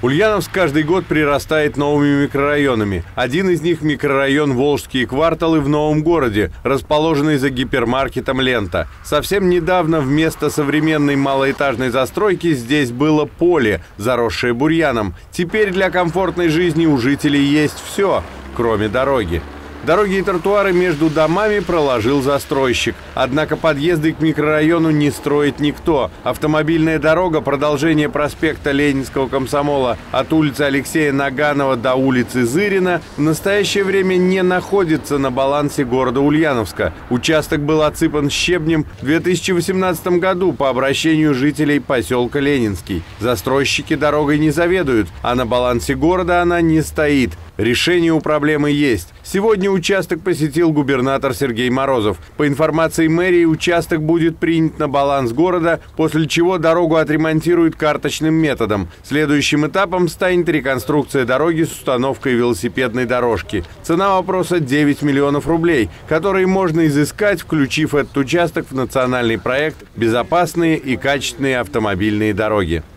Ульяновск каждый год прирастает новыми микрорайонами. Один из них – микрорайон Волжские кварталы в Новом городе, расположенный за гипермаркетом «Лента». Совсем недавно вместо современной малоэтажной застройки здесь было поле, заросшее бурьяном. Теперь для комфортной жизни у жителей есть все, кроме дороги. Дороги и тротуары между домами проложил застройщик. Однако подъезды к микрорайону не строит никто. Автомобильная дорога, продолжение проспекта Ленинского комсомола от улицы Алексея Наганова до улицы Зырина, в настоящее время не находится на балансе города Ульяновска. Участок был отсыпан щебнем в 2018 году по обращению жителей поселка Ленинский. Застройщики дорогой не заведуют, а на балансе города она не стоит. Решение у проблемы есть. Сегодня участок посетил губернатор Сергей Морозов. По информации мэрии, участок будет принят на баланс города, после чего дорогу отремонтируют карточным методом. Следующим этапом станет реконструкция дороги с установкой велосипедной дорожки. Цена вопроса 9 миллионов рублей, которые можно изыскать, включив этот участок в национальный проект «Безопасные и качественные автомобильные дороги».